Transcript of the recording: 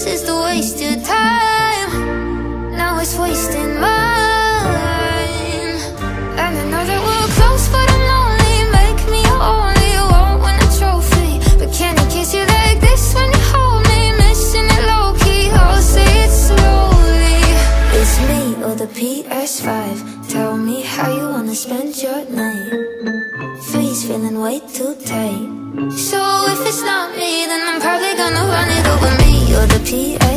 used to waste your time. Now it's wasting mine. And I know that we're close, but I'm lonely. Make me your only, won't win a trophy, but can I kiss you like this when you hold me? Missing it low-key, I'll say it slowly. It's me or the PS5. Tell me how you wanna spend your night. Three's feeling way too tight. So if it's not me, then I'm probably gonna run it over me or the PS5.